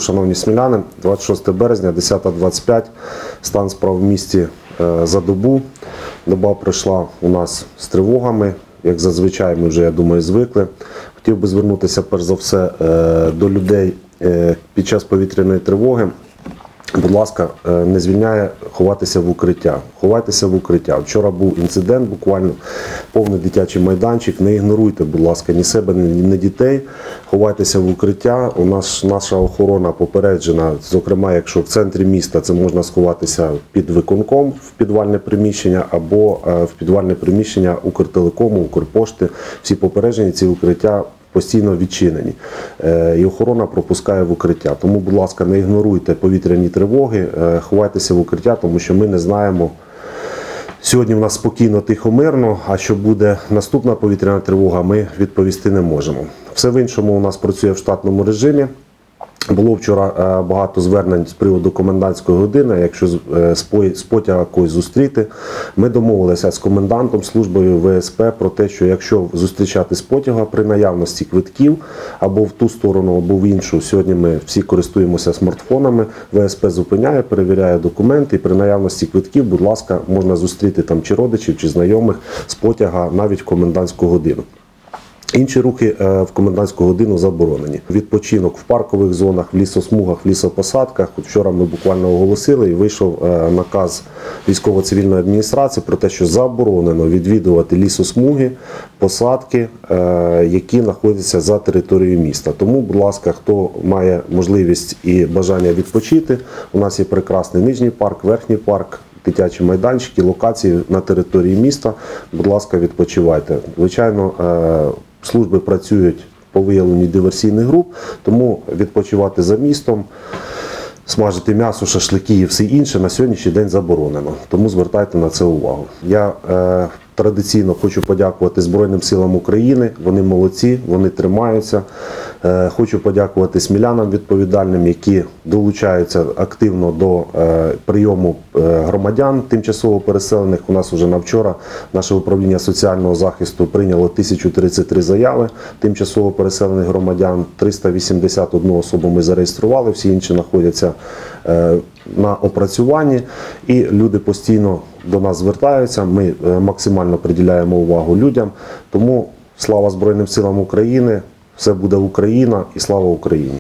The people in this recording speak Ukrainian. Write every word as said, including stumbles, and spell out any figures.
шановні сміляни, двадцять шосте березня, десята двадцять п'ять, стан справ в місті за добу. Доба пройшла у нас з тривогами, як зазвичай ми вже, я думаю, звикли. Хотів би звернутися перш за все до людей під час повітряної тривоги. Будь ласка, не звільняє ховатися в укриття. Ховайтеся в укриття. Вчора був інцидент, буквально повний дитячий майданчик. Не ігноруйте, будь ласка, ні себе, ні дітей. Ховайтеся в укриття. У нас наша охорона попереджена, зокрема, якщо в центрі міста, це можна сховатися під виконком в підвальне приміщення або в підвальне приміщення Укртелекому, Укрпошти. Всі попереджені, ці укриття постійно відчинені. І охорона пропускає в укриття. Тому, будь ласка, не ігноруйте повітряні тривоги, ховайтеся в укриття, тому що ми не знаємо. Сьогодні в нас спокійно, тихо, мирно, а що буде наступна повітряна тривога, ми відповісти не можемо. Все в іншому у нас працює в штатному режимі. Було вчора багато звернень з приводу комендантської години, якщо з потяга когось зустріти. Ми домовилися з комендантом, службою В С П про те, що якщо зустрічати з потяга при наявності квитків або в ту сторону, або в іншу, сьогодні ми всі користуємося смартфонами, В С П зупиняє, перевіряє документи і при наявності квитків, будь ласка, можна зустріти там чи родичів, чи знайомих з потяга навіть в комендантську годину. Інші рухи в комендантську годину заборонені. Відпочинок в паркових зонах, в лісосмугах, в лісопосадках. Вчора ми буквально оголосили і вийшов наказ військово-цивільної адміністрації про те, що заборонено відвідувати лісосмуги, посадки, які знаходяться за територією міста. Тому, будь ласка, хто має можливість і бажання відпочити, у нас є прекрасний нижній парк, верхній парк, дитячі майданчики, локації на території міста. Будь ласка, відпочивайте. Звичайно, служби працюють по виявленню диверсійних груп, тому відпочивати за містом, смажити м'ясо, шашлики і все інше на сьогоднішній день заборонено. Тому звертайте на це увагу. Я е, традиційно хочу подякувати Збройним силам України. Вони молодці, вони тримаються. Е, хочу подякувати смілянам відповідальним, які долучаються активно до е, прийому е, громадян тимчасово переселених. У нас вже на вчора наше управління соціального захисту прийняло тисячу тридцять три заяви тимчасово переселених громадян. триста вісімдесят одну особу ми зареєстрували, всі інші знаходяться е, на опрацюванні. І люди постійно до нас звертаються, ми е, максимально приділяємо увагу людям. Тому слава Збройним силам України! Все буде Україна і слава Україні!